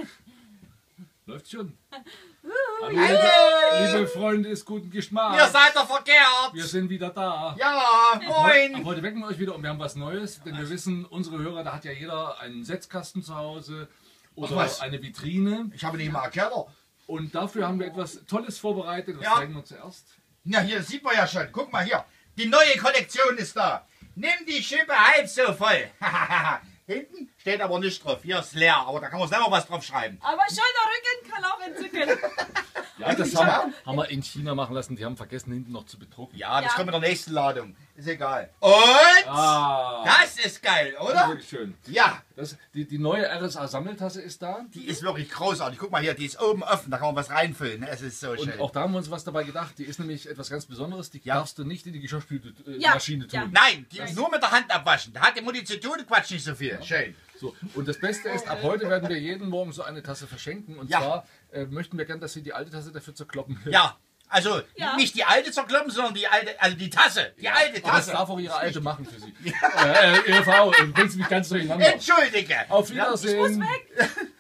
Läuft schon. Hallo, liebe Freunde des guten Geschmacks. Ihr seid doch verkehrt. Wir sind wieder da. Ja, moin. Aber heute wecken wir euch wieder und wir haben was Neues, denn wir wissen, unsere Hörer, da hat ja jeder einen Setzkasten zu Hause oder eine Vitrine. Ich habe nicht mal erkannt. Und dafür haben wir etwas Tolles vorbereitet. Das zeigen wir zuerst. Ja, hier sieht man ja schon. Guck mal hier. Die neue Kollektion ist da. Nimm die Schippe halb so voll. Hinten steht aber nicht drauf. Hier ist leer, aber da kann man selber was drauf schreiben. Aber schon der Rücken kann auch entzücken. Ja, das haben wir in China machen lassen. Die haben vergessen, hinten noch zu bedrucken. Ja, das kommt in der nächsten Ladung. Ist egal. Und das ist geil, Das ist oder? wirklich schön. Ja, Die neue RSA-Sammeltasse ist da. die ist wirklich großartig. Guck mal hier, die ist oben offen. Da kann man was reinfüllen. Es ist so schön. Und auch da haben wir uns was dabei gedacht. Die ist nämlich etwas ganz Besonderes. Die darfst du nicht in die Ja. Geschirrspülmaschine tun. Ja. Nein, die nur mit der Hand abwaschen. Da hat die Mutti zu tun, quatsch nicht so viel. Schön. So, und das Beste ist, ab heute werden wir jeden Morgen so eine Tasse verschenken. Und Ja. zwar möchten wir gern, dass Sie die alte Tasse dafür zerkloppen. Ja, also Ja. nicht die alte zerkloppen, sondern die alte, also die Tasse. Die alte Aber das Tasse. darf auch Ihre Alte machen für Sie. Ihre Frau, bringt Sie mich ganz durcheinander. Entschuldige. Auf Wiedersehen. Weg.